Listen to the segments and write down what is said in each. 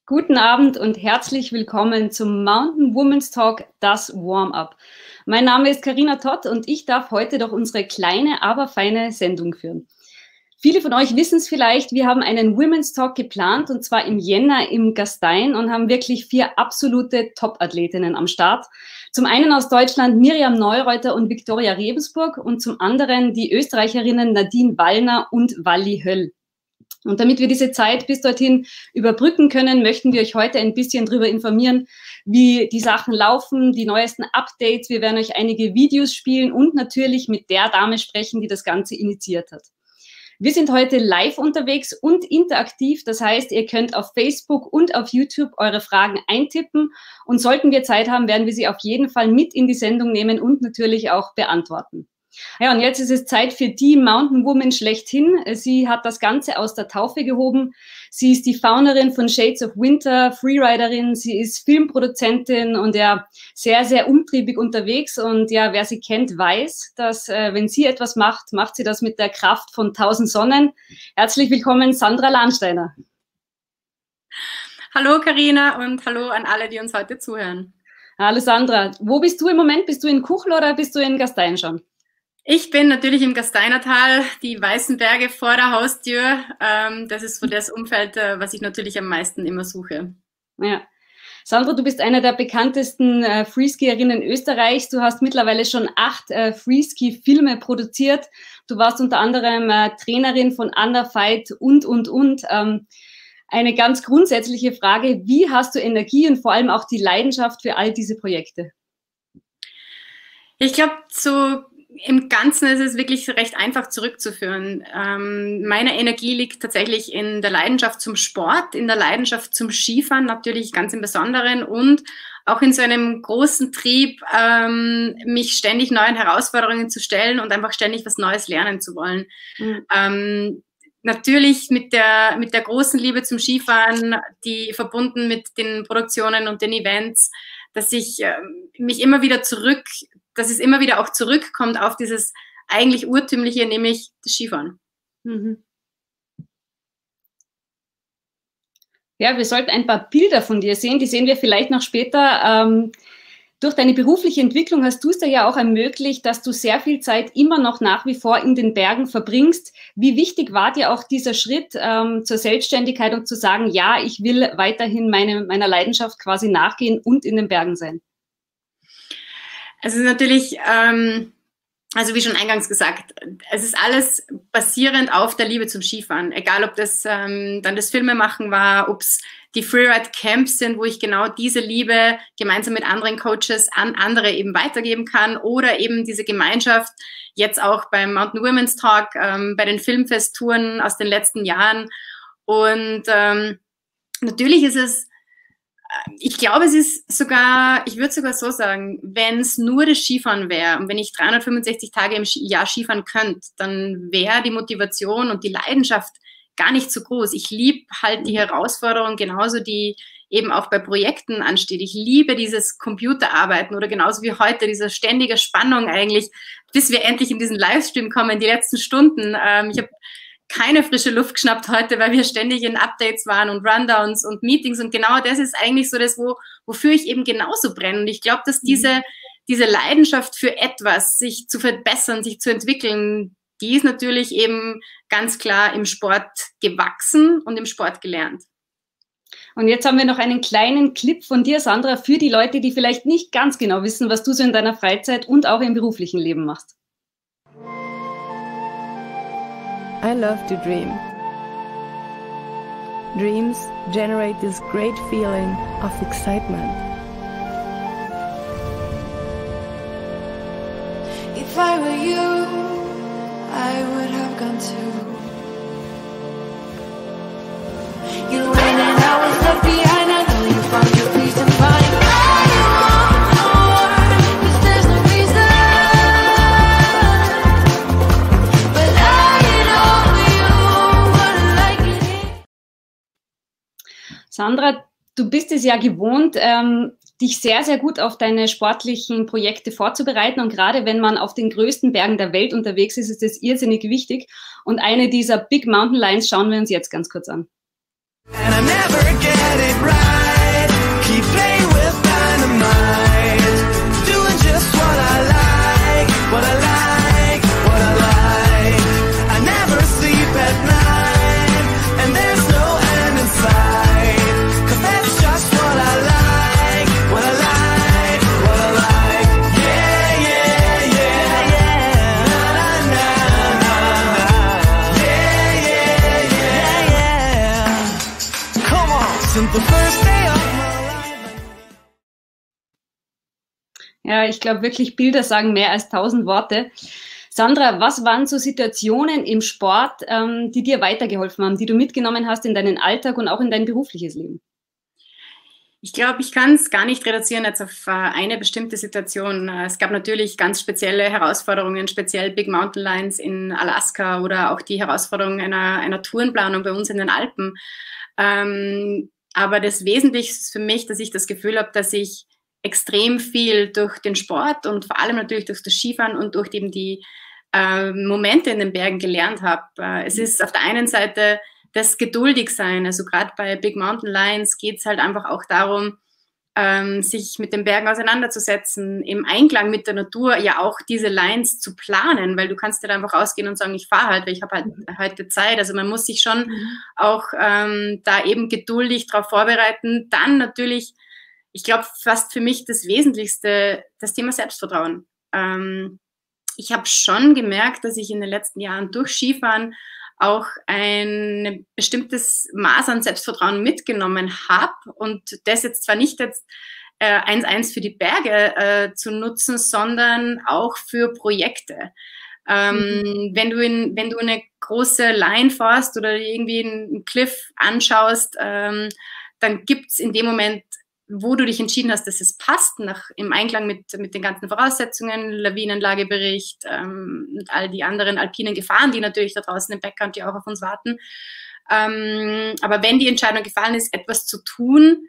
Guten Abend und herzlich willkommen zum Mountain Women's Talk, das Warm-up. Mein Name ist Carina Tott und ich darf heute doch unsere kleine, aber feine Sendung führen. Viele von euch wissen es vielleicht, wir haben einen Women's Talk geplant und zwar im Jänner im Gastein und haben wirklich 4 absolute Top-Athletinnen am Start. Zum einen aus Deutschland Miriam Neureuter und Viktoria Rebensburg und zum anderen die Österreicherinnen Nadine Wallner und Walli Höll. Und damit wir diese Zeit bis dorthin überbrücken können, möchten wir euch heute ein bisschen darüber informieren, wie die Sachen laufen, die neuesten Updates. Wir werden euch einige Videos spielen und natürlich mit der Dame sprechen, die das Ganze initiiert hat. Wir sind heute live unterwegs und interaktiv. Das heißt, ihr könnt auf Facebook und auf YouTube eure Fragen eintippen. Und sollten wir Zeit haben, werden wir sie auf jeden Fall mit in die Sendung nehmen und natürlich auch beantworten. Ja, und jetzt ist es Zeit für die Mountain Woman schlechthin. Sie hat das Ganze aus der Taufe gehoben. Sie ist die Founderin von Shades of Winter, Freeriderin. Sie ist Filmproduzentin und ja, sehr, sehr umtriebig unterwegs. Und ja, wer sie kennt, weiß, dass wenn sie etwas macht, macht sie das mit der Kraft von 1000 Sonnen. Herzlich willkommen, Sandra Lahnsteiner. Hallo Carina und hallo an alle, die uns heute zuhören. Hallo Sandra, wo bist du im Moment? Bist du in Kuchel oder bist du in Gastein schon? Ich bin natürlich im Gasteinertal, die weißen Berge vor der Haustür. Das ist so das Umfeld, was ich natürlich am meisten immer suche. Ja. Sandra, du bist eine der bekanntesten Freeskierinnen Österreichs. Du hast mittlerweile schon 8 Freeski-Filme produziert. Du warst unter anderem Trainerin von Underfight und. Eine ganz grundsätzliche Frage, wie hast du Energie und vor allem auch die Leidenschaft für all diese Projekte? Ich glaube, so im Ganzen ist es wirklich recht einfach zurückzuführen. Meine Energie liegt tatsächlich in der Leidenschaft zum Sport, in der Leidenschaft zum Skifahren natürlich ganz im Besonderen und auch in so einem großen Trieb, mich ständig neuen Herausforderungen zu stellen und einfach ständig was Neues lernen zu wollen. Mhm. Natürlich mit der großen Liebe zum Skifahren, die verbunden mit den Produktionen und den Events, dass ich mich immer wieder dass es immer wieder auch zurückkommt auf dieses eigentlich Urtümliche, nämlich das Skifahren. Mhm. Ja, wir sollten ein paar Bilder von dir sehen, die sehen wir vielleicht noch später. Durch deine berufliche Entwicklung hast du es dir ja auch ermöglicht, dass du sehr viel Zeit immer noch nach wie vor in den Bergen verbringst. Wie wichtig war dir auch dieser Schritt zur Selbstständigkeit und zu sagen, ja, ich will weiterhin meiner Leidenschaft quasi nachgehen und in den Bergen sein? Also natürlich, also wie schon eingangs gesagt, es ist alles basierend auf der Liebe zum Skifahren. Egal, ob das dann das Filmemachen war, ob es die Freeride-Camps sind, wo ich genau diese Liebe gemeinsam mit anderen Coaches an andere eben weitergeben kann oder eben diese Gemeinschaft jetzt auch beim Mountain Women's Talk, bei den Filmfesttouren aus den letzten Jahren. Und natürlich ist es, ich glaube, es ist sogar, ich würde sogar so sagen, wenn es nur das Skifahren wäre und wenn ich 365 Tage im Jahr Skifahren könnte, dann wäre die Motivation und die Leidenschaft gar nicht so groß. Ich liebe halt die Herausforderung, genauso die eben auch bei Projekten ansteht. Ich liebe dieses Computerarbeiten oder genauso wie heute, diese ständige Spannung eigentlich, bis wir endlich in diesen Livestream kommen, die letzten Stunden. Ich habe keine frische Luft geschnappt heute, weil wir ständig in Updates waren und Rundowns und Meetings und genau das ist eigentlich so das, wofür ich eben genauso brenne. Und ich glaube, dass diese Leidenschaft für etwas, sich zu verbessern, sich zu entwickeln, die ist natürlich eben ganz klar im Sport gewachsen und im Sport gelernt. Und jetzt haben wir noch einen kleinen Clip von dir, Sandra, für die Leute, die vielleicht nicht ganz genau wissen, was du so in deiner Freizeit und auch im beruflichen Leben machst. I love to dream. Dreams generate this great feeling of excitement. If I were you, I would have gone too. You went and I was left behind. I know you found your peace and find all you want more, 'cause there's no reason. But I know you wouldn't like it. Sandra, du bist es ja gewohnt, dich sehr, sehr gut auf deine sportlichen Projekte vorzubereiten. Und gerade wenn man auf den größten Bergen der Welt unterwegs ist, ist das irrsinnig wichtig. Und eine dieser Big Mountain Lions schauen wir uns jetzt ganz kurz an. And I never get it right. Keep playing with dynamite. Doing just what I like, what I like, what I like. I never sleep at night, and there's no end in sight. 'Cause that's just what I like, what I like, what I like. Yeah, yeah, yeah, yeah. Na, na, na, na. Yeah, yeah, yeah, yeah. Come on, since the first day of my life. Ja, ich glaube wirklich, Bilder sagen mehr als 1000 Worte. Sandra, was waren so Situationen im Sport, die dir weitergeholfen haben, die du mitgenommen hast in deinen Alltag und auch in dein berufliches Leben? Ich glaube, ich kann es gar nicht reduzieren jetzt auf eine bestimmte Situation. Es gab natürlich ganz spezielle Herausforderungen, speziell Big Mountain Lions in Alaska oder auch die Herausforderung einer Tourenplanung bei uns in den Alpen. Aber das Wesentlichste ist für mich, dass ich das Gefühl habe, dass ich extrem viel durch den Sport und vor allem natürlich durch das Skifahren und durch eben die Momente in den Bergen gelernt habe. Es ist auf der einen Seite das Geduldigsein, also gerade bei Big Mountain Lions geht es halt einfach auch darum, sich mit den Bergen auseinanderzusetzen, im Einklang mit der Natur ja auch diese Lines zu planen, weil du kannst ja einfach rausgehen und sagen, ich fahre halt, weil ich habe halt heute Zeit. Also man muss sich schon auch da eben geduldig darauf vorbereiten. Dann natürlich, ich glaube, fast für mich das Wesentlichste, das Thema Selbstvertrauen. Ich habe schon gemerkt, dass ich in den letzten Jahren durch Skifahren auch ein bestimmtes Maß an Selbstvertrauen mitgenommen habe und das jetzt zwar nicht jetzt 1:1 für die Berge zu nutzen, sondern auch für Projekte. Wenn du eine große Line fährst oder irgendwie einen Cliff anschaust, dann gibt's in dem Moment, wo du dich entschieden hast, dass es passt, im Einklang mit den ganzen Voraussetzungen, Lawinenlagebericht und all die anderen alpinen Gefahren, die natürlich da draußen im Backcountry auch auf uns warten. Aber wenn die Entscheidung gefallen ist, etwas zu tun,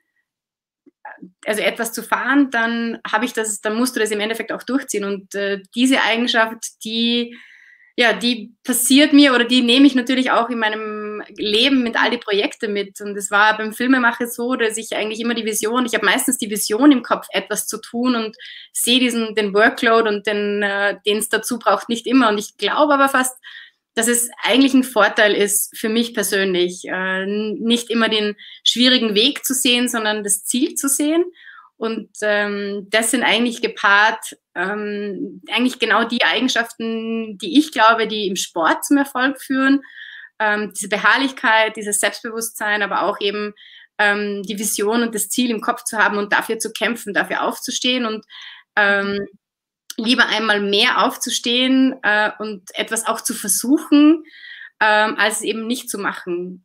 also etwas zu fahren, dann musst du das im Endeffekt auch durchziehen. Und diese Eigenschaft, die passiert mir oder die nehme ich natürlich auch in meinem Leben mit all die Projekte mit. Und es war beim Filmemachen so, dass ich eigentlich immer ich habe meistens die Vision im Kopf, etwas zu tun und sehe den Workload und den es dazu braucht, nicht immer. Und ich glaube aber fast, dass es eigentlich ein Vorteil ist für mich persönlich, nicht immer den schwierigen Weg zu sehen, sondern das Ziel zu sehen. Und das sind eigentlich gepaart eigentlich genau die Eigenschaften, die ich glaube, die im Sport zum Erfolg führen. Diese Beharrlichkeit, dieses Selbstbewusstsein, aber auch eben die Vision und das Ziel im Kopf zu haben und dafür zu kämpfen, dafür aufzustehen und lieber einmal mehr aufzustehen und etwas auch zu versuchen, als es eben nicht zu machen.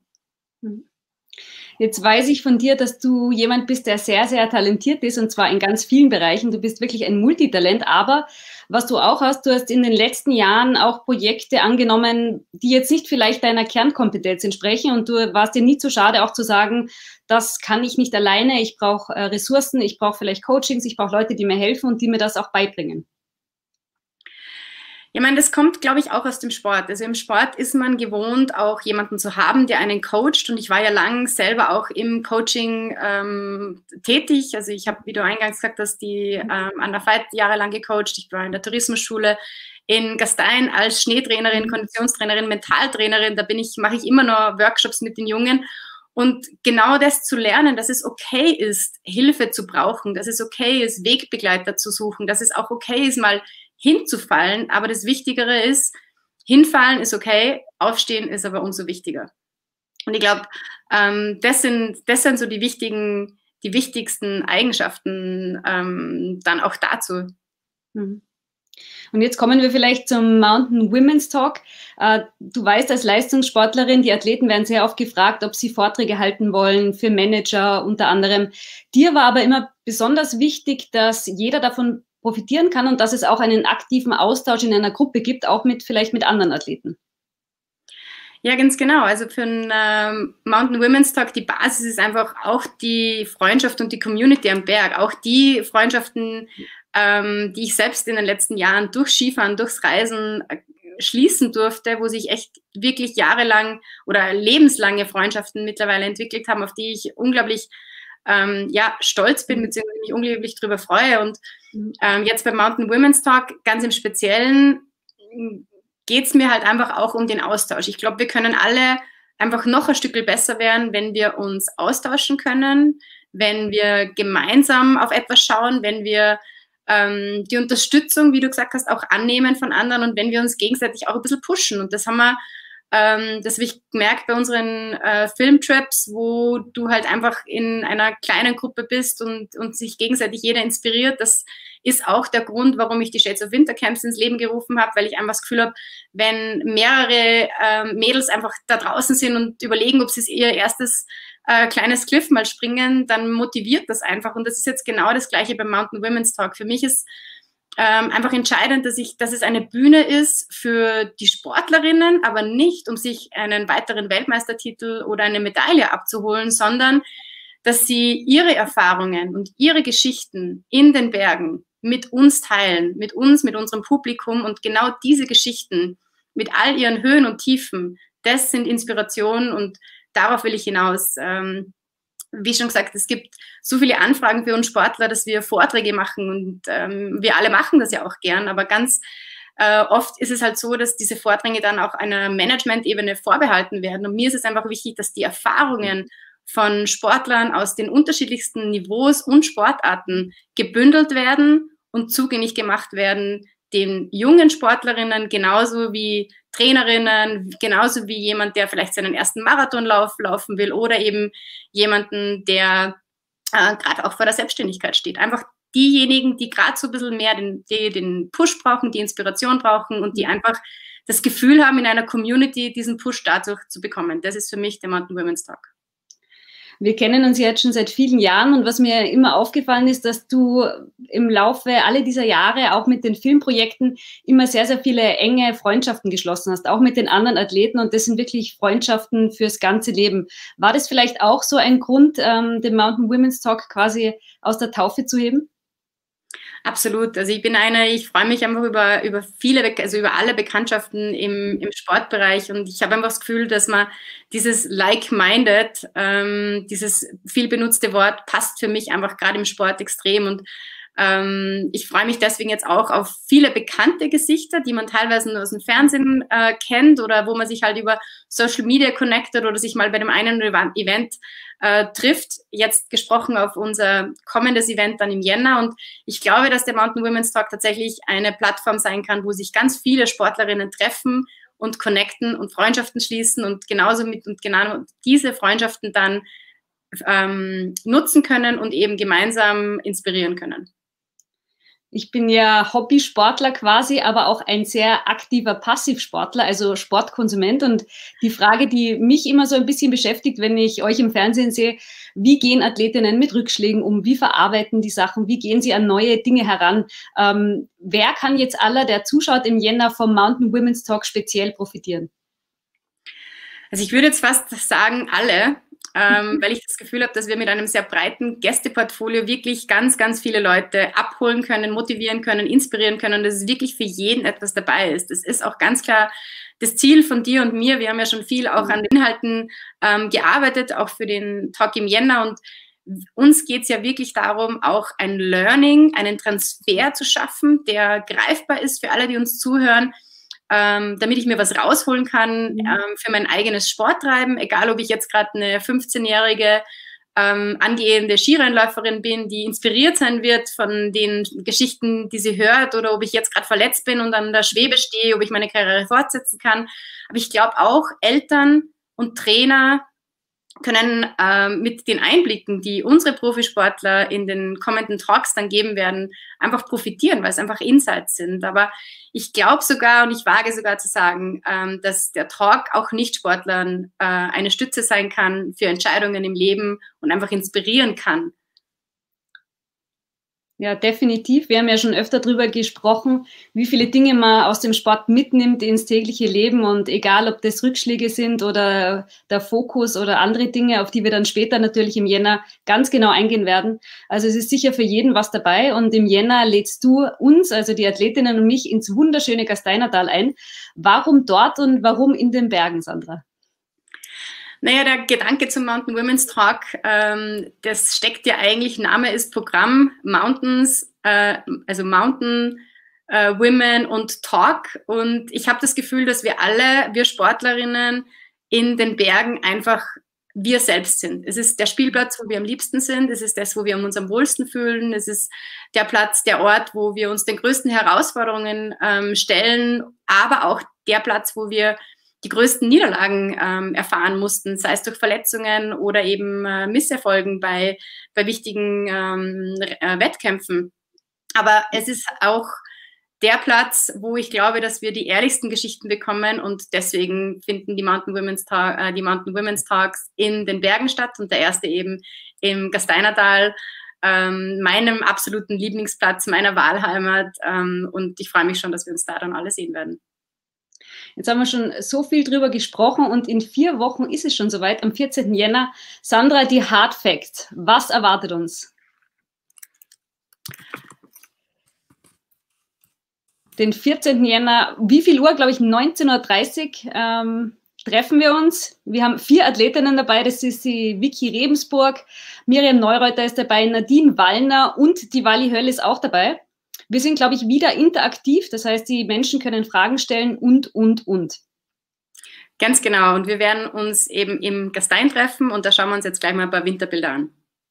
Jetzt weiß ich von dir, dass du jemand bist, der sehr, sehr talentiert ist und zwar in ganz vielen Bereichen. Du bist wirklich ein Multitalent, aber was du auch hast, du hast in den letzten Jahren auch Projekte angenommen, die jetzt nicht vielleicht deiner Kernkompetenz entsprechen und du warst dir nie zu schade, auch zu sagen, das kann ich nicht alleine, ich brauche Ressourcen, ich brauche vielleicht Coachings, ich brauche Leute, die mir helfen und die mir das auch beibringen. Ich meine, das kommt, glaube ich, auch aus dem Sport. Also im Sport ist man gewohnt, auch jemanden zu haben, der einen coacht. Und ich war ja lang selber auch im Coaching tätig. Also ich habe, wie du eingangs gesagt hast, die an der Veit jahrelang gecoacht. Ich war in der Tourismusschule in Gastein als Schneetrainerin, Konditionstrainerin, Mentaltrainerin. Da mache ich immer noch Workshops mit den Jungen. Und genau das zu lernen, dass es okay ist, Hilfe zu brauchen, dass es okay ist, Wegbegleiter zu suchen, dass es auch okay ist, mal hinzufallen, aber das Wichtigere ist, hinfallen ist okay, aufstehen ist aber umso wichtiger. Und ich glaube, das sind so die wichtigsten Eigenschaften dann auch dazu. Und jetzt kommen wir vielleicht zum Mountain Women's Talk. Du weißt, als Leistungssportlerin, die Athleten werden sehr oft gefragt, ob sie Vorträge halten wollen für Manager unter anderem. Dir war aber immer besonders wichtig, dass jeder davon profitieren kann und dass es auch einen aktiven Austausch in einer Gruppe gibt, auch vielleicht mit anderen Athleten. Ja, ganz genau. Also für einen Mountain Women's Talk, die Basis ist einfach auch die Freundschaft und die Community am Berg. Auch die Freundschaften, die ich selbst in den letzten Jahren durch Skifahren, durchs Reisen schließen durfte, wo sich echt wirklich jahrelang oder lebenslange Freundschaften mittlerweile entwickelt haben, auf die ich unglaublich stolz bin, beziehungsweise mich unglaublich darüber freue. Und jetzt beim Mountain Women's Talk ganz im Speziellen geht es mir halt einfach auch um den Austausch. Ich glaube, wir können alle einfach noch ein Stück besser werden, wenn wir uns austauschen können, wenn wir gemeinsam auf etwas schauen, wenn wir die Unterstützung, wie du gesagt hast, auch annehmen von anderen und wenn wir uns gegenseitig auch ein bisschen pushen. Und das haben wir, das habe ich gemerkt bei unseren Filmtrips, wo du halt einfach in einer kleinen Gruppe bist und sich gegenseitig jeder inspiriert. Das ist auch der Grund, warum ich die Shades of Winter Camps ins Leben gerufen habe, weil ich einfach das Gefühl habe, wenn mehrere Mädels einfach da draußen sind und überlegen, ob sie ihr erstes kleines Cliff mal springen, dann motiviert das einfach. Und das ist jetzt genau das Gleiche beim Mountain Women's Talk. Für mich ist einfach entscheidend, dass es eine Bühne ist für die Sportlerinnen, aber nicht, um sich einen weiteren Weltmeistertitel oder eine Medaille abzuholen, sondern dass sie ihre Erfahrungen und ihre Geschichten in den Bergen mit uns teilen, mit uns, mit unserem Publikum. Und genau diese Geschichten mit all ihren Höhen und Tiefen, das sind Inspirationen und darauf will ich hinaus. Wie schon gesagt, es gibt so viele Anfragen für uns Sportler, dass wir Vorträge machen und wir alle machen das ja auch gern, aber ganz oft ist es halt so, dass diese Vorträge dann auch einer Management-Ebene vorbehalten werden und mir ist es einfach wichtig, dass die Erfahrungen von Sportlern aus den unterschiedlichsten Niveaus und Sportarten gebündelt werden und zugänglich gemacht werden den jungen Sportlerinnen genauso wie Trainerinnen, genauso wie jemand, der vielleicht seinen ersten Marathonlauf laufen will oder eben jemanden, der gerade auch vor der Selbstständigkeit steht. Einfach diejenigen, die gerade so ein bisschen mehr den Push brauchen, die Inspiration brauchen und die einfach das Gefühl haben, in einer Community diesen Push dadurch zu bekommen. Das ist für mich der Mountain Women's Talk. Wir kennen uns jetzt schon seit vielen Jahren und was mir immer aufgefallen ist, dass du im Laufe aller dieser Jahre auch mit den Filmprojekten immer sehr, sehr viele enge Freundschaften geschlossen hast, auch mit den anderen Athleten und das sind wirklich Freundschaften fürs ganze Leben. War das vielleicht auch so ein Grund, den Mountain Women's Talk quasi aus der Taufe zu heben? Absolut. Also ich freue mich einfach über viele, also über alle Bekanntschaften im Sportbereich und ich habe einfach das Gefühl, dass man dieses like-minded, dieses viel benutzte Wort passt für mich einfach gerade im Sport extrem und ich freue mich deswegen jetzt auch auf viele bekannte Gesichter, die man teilweise nur aus dem Fernsehen kennt oder wo man sich halt über Social Media connectet oder sich mal bei dem einen Event trifft. Jetzt gesprochen auf unser kommendes Event dann im Jänner und ich glaube, dass der Mountain Women's Talk tatsächlich eine Plattform sein kann, wo sich ganz viele Sportlerinnen treffen und connecten und Freundschaften schließen und genau diese Freundschaften dann nutzen können und eben gemeinsam inspirieren können. Ich bin ja Hobbysportler quasi, aber auch ein sehr aktiver Passivsportler, also Sportkonsument. Und die Frage, die mich immer so ein bisschen beschäftigt, wenn ich euch im Fernsehen sehe, wie gehen Athletinnen mit Rückschlägen um? Wie verarbeiten die Sachen? Wie gehen sie an neue Dinge heran? Wer kann jetzt aller, der zuschaut im Jänner vom Mountain Women's Talk speziell profitieren? Also ich würde jetzt fast sagen, alle. Weil ich das Gefühl habe, dass wir mit einem sehr breiten Gästeportfolio wirklich ganz, ganz viele Leute abholen können, motivieren können, inspirieren können, dass es wirklich für jeden etwas dabei ist. Das ist auch ganz klar das Ziel von dir und mir. Wir haben ja schon viel auch an den Inhalten gearbeitet, auch für den Talk im Jänner und uns geht es ja wirklich darum, auch ein Learning, einen Transfer zu schaffen, der greifbar ist für alle, die uns zuhören, damit ich mir was rausholen kann für mein eigenes Sporttreiben, egal ob ich jetzt gerade eine 15-jährige angehende Skirennläuferin bin, die inspiriert sein wird von den Geschichten, die sie hört, oder ob ich jetzt gerade verletzt bin und an der Schwebe stehe, ob ich meine Karriere fortsetzen kann. Aber ich glaube auch, Eltern und Trainer können mit den Einblicken, die unsere Profisportler in den kommenden Talks dann geben werden, einfach profitieren, weil es einfach Insights sind. Aber ich glaube sogar und ich wage sogar zu sagen, dass der Talk auch Nicht-Sportlern eine Stütze sein kann für Entscheidungen im Leben und einfach inspirieren kann. Ja, definitiv. Wir haben ja schon öfter darüber gesprochen, wie viele Dinge man aus dem Sport mitnimmt ins tägliche Leben und egal, ob das Rückschläge sind oder der Fokus oder andere Dinge, auf die wir dann später natürlich im Jänner ganz genau eingehen werden. Also es ist sicher für jeden was dabei und im Jänner lädst du uns, also die Athletinnen und mich, ins wunderschöne Gasteinertal ein. Warum dort und warum in den Bergen, Sandra? Naja, der Gedanke zum Mountain Women's Talk, das steckt ja eigentlich, Name ist Programm, Mountains, also Mountain Women und Talk. Und ich habe das Gefühl, dass wir alle, wir Sportlerinnen in den Bergen einfach wir selbst sind. Es ist der Spielplatz, wo wir am liebsten sind. Es ist das, wo wir uns am wohlsten fühlen. Es ist der Platz, der Ort, wo wir uns den größten Herausforderungen stellen, aber auch der Platz, wo wir die größten Niederlagen erfahren mussten, sei es durch Verletzungen oder eben Misserfolgen bei wichtigen Wettkämpfen. Aber es ist auch der Platz, wo ich glaube, dass wir die ehrlichsten Geschichten bekommen und deswegen finden die Mountain Women's Talks in den Bergen statt und der erste eben im Gasteinertal, meinem absoluten Lieblingsplatz, meiner Wahlheimat und ich freue mich schon, dass wir uns da dann alle sehen werden. Jetzt haben wir schon so viel drüber gesprochen und in 4 Wochen ist es schon soweit, am 14. Jänner. Sandra, die Hard Facts. Was erwartet uns? Den 14. Jänner, wie viel Uhr? Glaube ich 19:30 Uhr treffen wir uns. Wir haben 4 Athletinnen dabei, das ist die Vicky Rebensburg, Miriam Neureuter ist dabei, Nadine Wallner und die Wally Höll ist auch dabei. Wir sind, glaube ich, wieder interaktiv, das heißt, die Menschen können Fragen stellen und. Ganz genau. Und wir werden uns eben im Gastein treffen und da schauen wir uns jetzt gleich mal ein paar Winterbilder an.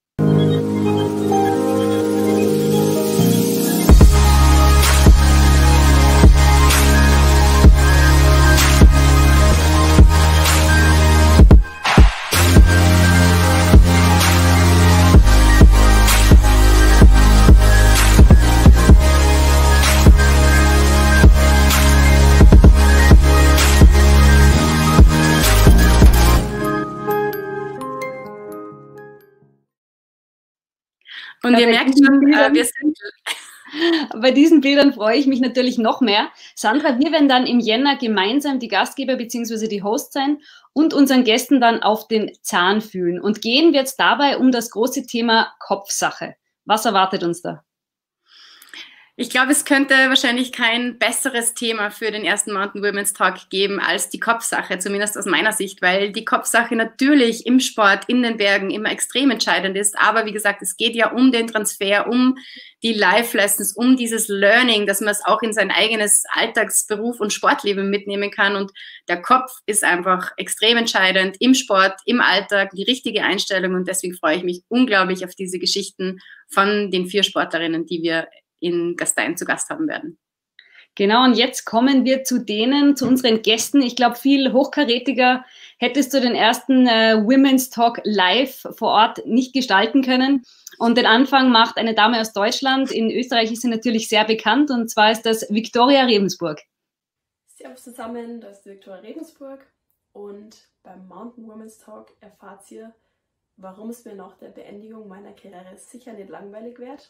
Und ihr merkt schon, wir sind... Bei diesen Bildern freue ich mich natürlich noch mehr. Sandra, wir werden dann im Jänner gemeinsam die Gastgeber bzw. die Hosts sein und unseren Gästen dann auf den Zahn fühlen. Und gehen wir jetzt dabei um das große Thema Kopfsache. Was erwartet uns da? Ich glaube, es könnte wahrscheinlich kein besseres Thema für den ersten Mountain Women's Talk geben als die Kopfsache, zumindest aus meiner Sicht, weil die Kopfsache natürlich im Sport, in den Bergen immer extrem entscheidend ist. Aber wie gesagt, es geht ja um den Transfer, um die Life-Lessons, um dieses Learning, dass man es auch in sein eigenes Alltagsberuf und Sportleben mitnehmen kann. Und der Kopf ist einfach extrem entscheidend im Sport, im Alltag, die richtige Einstellung. Und deswegen freue ich mich unglaublich auf diese Geschichten von den 4 Sportlerinnen, die wir in Gastein zu Gast haben werden. Genau, und jetzt kommen wir zu unseren Gästen. Ich glaube, viel hochkarätiger hättest du den ersten Women's Talk live vor Ort nicht gestalten können. Und den Anfang macht eine Dame aus Deutschland. In Österreich ist sie natürlich sehr bekannt, und zwar ist das Viktoria Rebensburg. Servus zusammen, das ist Viktoria Rebensburg und beim Mountain Women's Talk erfahrt ihr, warum es mir nach der Beendigung meiner Karriere sicher nicht langweilig wird.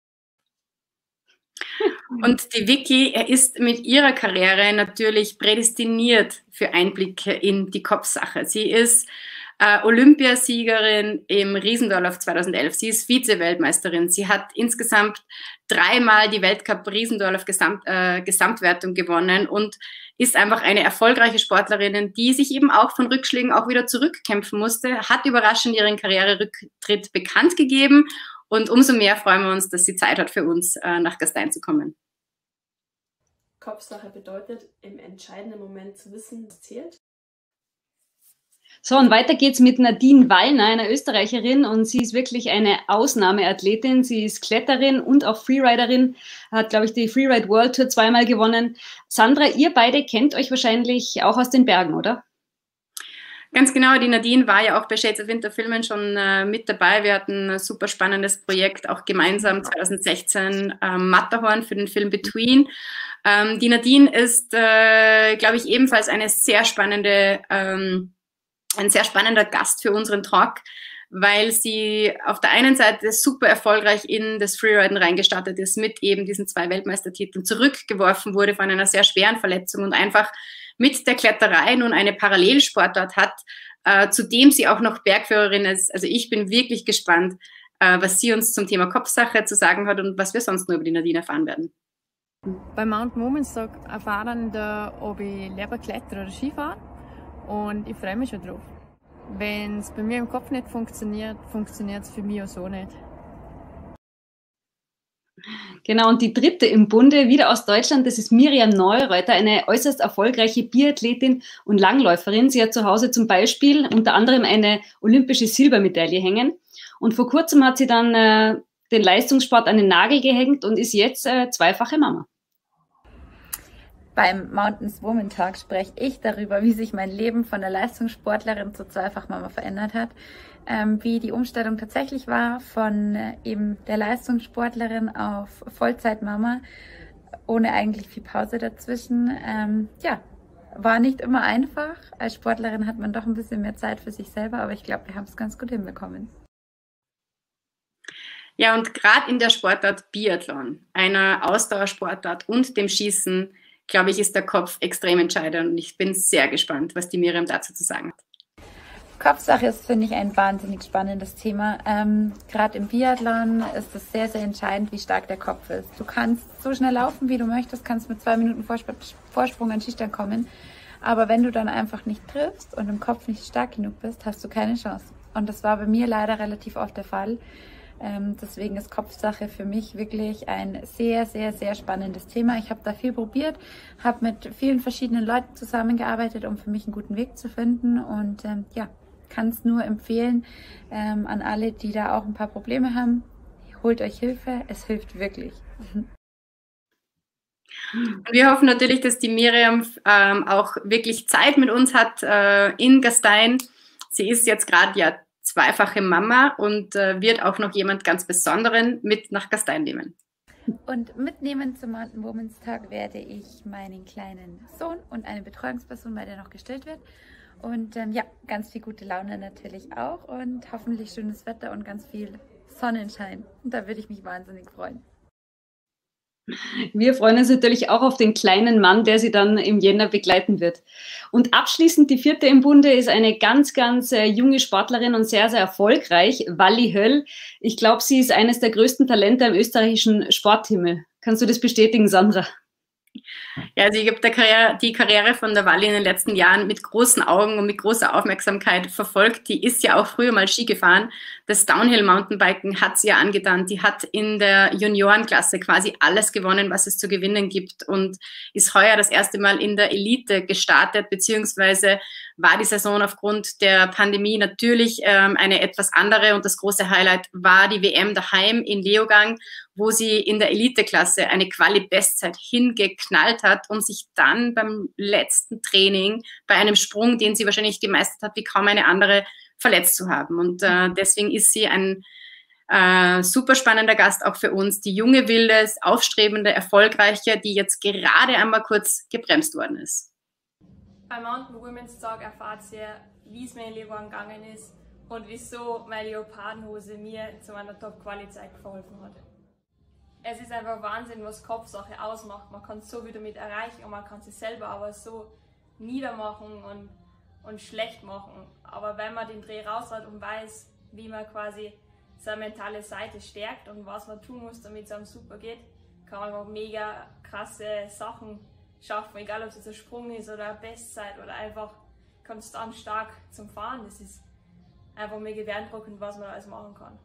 Und die Vicky ist mit ihrer Karriere natürlich prädestiniert für Einblicke in die Kopfsache. Sie ist Olympiasiegerin im Riesendorlauf 2011. Sie ist Vize-Weltmeisterin. Sie hat insgesamt 3-mal die Weltcup-Riesendorlauf-Gesamtwertung gewonnen und ist einfach eine erfolgreiche Sportlerin, die sich eben auch von Rückschlägen auch wieder zurückkämpfen musste, hat überraschend ihren Karriererücktritt bekannt gegeben. Und umso mehr freuen wir uns, dass sie Zeit hat für uns, nach Gastein zu kommen. Kopfsache bedeutet, im entscheidenden Moment zu wissen, was zählt. So, und weiter geht's mit Nadine Wallner, einer Österreicherin, und sie ist wirklich eine Ausnahmeathletin. Sie ist Kletterin und auch Freeriderin, hat, glaube ich, die Freeride World Tour 2-mal gewonnen. Sandra, ihr beide kennt euch wahrscheinlich auch aus den Bergen, oder? Ganz genau, die Nadine war ja auch bei Shades of Winter Filmen schon mit dabei. Wir hatten ein super spannendes Projekt, auch gemeinsam 2016 Matterhorn für den Film Between. Die Nadine ist, glaube ich, ebenfalls ein sehr spannender Gast für unseren Talk. weil sie auf der einen Seite super erfolgreich in das Freeriden reingestartet ist, mit eben diesen 2 Weltmeistertiteln, zurückgeworfen wurde von einer sehr schweren Verletzung und einfach mit der Kletterei nun eine Parallelsportart hat, zu dem sie auch noch Bergführerin ist. Also ich bin wirklich gespannt, was sie uns zum Thema Kopfsache zu sagen hat und was wir sonst nur über die Nadine erfahren werden. Beim Mountain Women's Tag erfahren da, ob ich lieber kletter oder Skifahre, und ich freue mich schon drauf. Wenn es bei mir im Kopf nicht funktioniert, funktioniert es für mich auch so nicht. Genau, und die dritte im Bunde, wieder aus Deutschland, das ist Miriam Neureuter, eine äußerst erfolgreiche Biathletin und Langläuferin. Sie hat zu Hause zum Beispiel unter anderem eine olympische Silbermedaille hängen. Und vor kurzem hat sie dann den Leistungssport an den Nagel gehängt und ist jetzt zweifache Mama. Beim Mountains Women Talk spreche ich darüber, wie sich mein Leben von der Leistungssportlerin zur Zweifachmama verändert hat, wie die Umstellung tatsächlich war von eben der Leistungssportlerin auf Vollzeitmama, ohne eigentlich viel Pause dazwischen. Ja, war nicht immer einfach. Als Sportlerin hat man doch ein bisschen mehr Zeit für sich selber, aber ich glaube, wir haben es ganz gut hinbekommen. Ja, und gerade in der Sportart Biathlon, einer Ausdauersportart und dem Schießen, glaube ich, ist der Kopf extrem entscheidend und ich bin sehr gespannt, was die Miriam dazu zu sagen hat. Kopfsache ist, finde ich, ein wahnsinnig spannendes Thema. Gerade im Biathlon ist es sehr, sehr entscheidend, wie stark der Kopf ist. Du kannst so schnell laufen, wie du möchtest, kannst mit 2 Minuten Vorsprung an den Skistand kommen. Aber wenn du dann einfach nicht triffst und im Kopf nicht stark genug bist, hast du keine Chance. Und das war bei mir leider relativ oft der Fall. Deswegen ist Kopfsache für mich wirklich ein sehr, sehr, sehr spannendes Thema. Ich habe da viel probiert, habe mit vielen verschiedenen Leuten zusammengearbeitet, um für mich einen guten Weg zu finden und ja, kann es nur empfehlen an alle, die da auch ein paar Probleme haben. Holt euch Hilfe, es hilft wirklich. Wir hoffen natürlich, dass die Miriam auch wirklich Zeit mit uns hat in Gastein. Sie ist jetzt gerade ja zweifache Mama und wird auch noch jemand ganz Besonderen mit nach Gastein nehmen. Und mitnehmen zum Mountain Women's Tag werde ich meinen kleinen Sohn und eine Betreuungsperson, bei der noch gestillt wird. Und ja, ganz viel gute Laune natürlich auch und hoffentlich schönes Wetter und ganz viel Sonnenschein. Und da würde ich mich wahnsinnig freuen. Wir freuen uns natürlich auch auf den kleinen Mann, der sie dann im Jänner begleiten wird. Und abschließend die vierte im Bunde ist eine ganz, ganz junge Sportlerin und sehr, sehr erfolgreich, Wally Höll. Ich glaube, sie ist eines der größten Talente im österreichischen Sporthimmel. Kannst du das bestätigen, Sandra? Ja, also ich habe die Karriere von der Wally in den letzten Jahren mit großen Augen und mit großer Aufmerksamkeit verfolgt. Die ist ja auch früher mal Ski gefahren. Das Downhill-Mountainbiken hat sie ja angetan. Die hat in der Juniorenklasse quasi alles gewonnen, was es zu gewinnen gibt und ist heuer das erste Mal in der Elite gestartet, beziehungsweise war die Saison aufgrund der Pandemie natürlich eine etwas andere und das große Highlight war die WM daheim in Leogang, wo sie in der Eliteklasse eine Quali-Bestzeit hingeknallt hat, um sich dann beim letzten Training bei einem Sprung, den sie wahrscheinlich gemeistert hat, wie kaum eine andere, verletzt zu haben. Und deswegen ist sie ein super spannender Gast auch für uns. Die junge, wilde, aufstrebende, erfolgreiche, die jetzt gerade einmal kurz gebremst worden ist. Beim Mountain Women's Tag erfahrt ihr, wie es mir in Leogang gegangen ist und wieso meine Leopardenhose mir zu meiner Top-Quali-Zeit geholfen hat. Es ist einfach Wahnsinn, was Kopfsache ausmacht. Man kann so viel damit erreichen und man kann sich selber aber so niedermachen und schlecht machen. Aber wenn man den Dreh raus hat und weiß, wie man quasi seine mentale Seite stärkt und was man tun muss, damit es einem super geht, kann man einfach mega krasse Sachen schaffen, egal ob es jetzt ein Sprung ist oder eine Bestzeit oder einfach konstant stark zum Fahren. Das ist einfach mega beeindruckend, was man alles machen kann.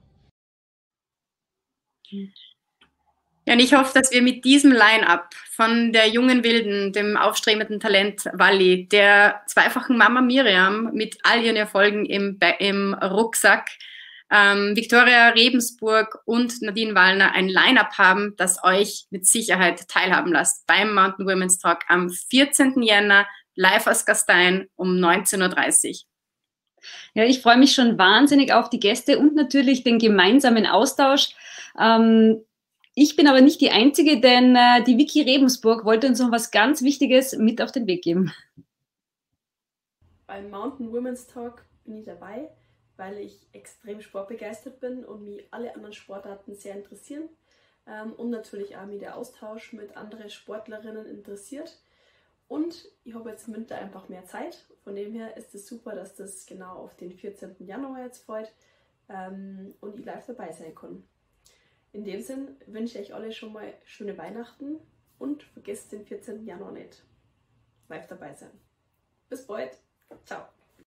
Ja, und ich hoffe, dass wir mit diesem Line-Up von der jungen Wilden, dem aufstrebenden Talent Wally, der zweifachen Mama Miriam mit all ihren Erfolgen im Rucksack, Viktoria Rebensburg und Nadine Wallner ein Line-Up haben, das euch mit Sicherheit teilhaben lasst beim Mountain Women's Talk am 14. Jänner live aus Gastein um 19:30 Uhr. Ja, ich freue mich schon wahnsinnig auf die Gäste und natürlich den gemeinsamen Austausch. Ich bin aber nicht die Einzige, denn die Vicky Rebensburg wollte uns noch was ganz Wichtiges mit auf den Weg geben. Beim Mountain Women's Talk bin ich dabei. weil ich extrem sportbegeistert bin und mich alle anderen Sportarten sehr interessieren. Und natürlich auch mich der Austausch mit anderen Sportlerinnen interessiert. Und ich habe jetzt im Winter einfach mehr Zeit. Von dem her ist es super, dass das genau auf den 14. Januar jetzt fällt und ich live dabei sein kann. In dem Sinn wünsche ich euch alle schon mal schöne Weihnachten und vergesst den 14. Januar nicht. Live dabei sein. Bis bald. Ciao.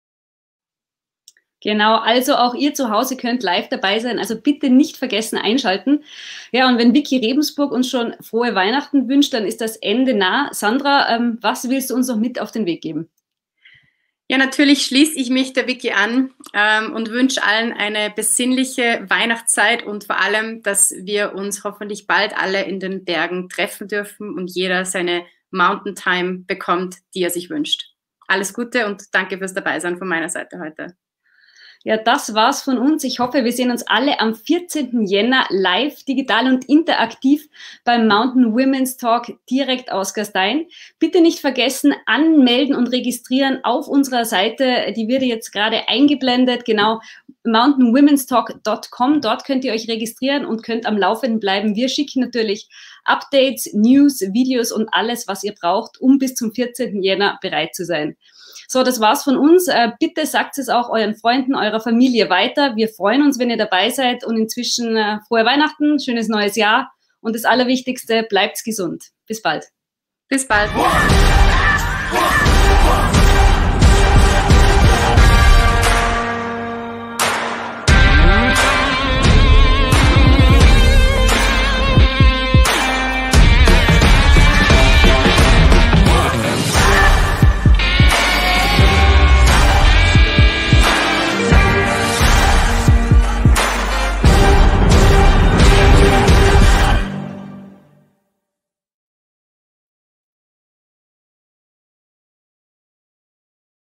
Genau, also auch ihr zu Hause könnt live dabei sein, also bitte nicht vergessen einschalten. Ja, und wenn Vicky Rebensburg uns schon frohe Weihnachten wünscht, dann ist das Ende nah. Sandra, was willst du uns noch mit auf den Weg geben? Ja, natürlich schließe ich mich der Vicky an und wünsche allen eine besinnliche Weihnachtszeit und vor allem, dass wir uns hoffentlich bald alle in den Bergen treffen dürfen und jeder seine Mountain Time bekommt, die er sich wünscht. Alles Gute und danke fürs Dabeisein von meiner Seite heute. Ja, das war's von uns. Ich hoffe, wir sehen uns alle am 14. Jänner live, digital und interaktiv beim Mountain Women's Talk direkt aus Gastein. Bitte nicht vergessen, anmelden und registrieren auf unserer Seite. Die wird jetzt gerade eingeblendet. Genau, mountainwomenstalk.com. Dort könnt ihr euch registrieren und könnt am Laufenden bleiben. Wir schicken natürlich Updates, News, Videos und alles, was ihr braucht, um bis zum 14. Jänner bereit zu sein. So, das war's von uns. Bitte sagt es auch euren Freunden, eurer Familie weiter. Wir freuen uns, wenn ihr dabei seid und inzwischen frohe Weihnachten, schönes neues Jahr und das Allerwichtigste, bleibt gesund. Bis bald. Bis bald.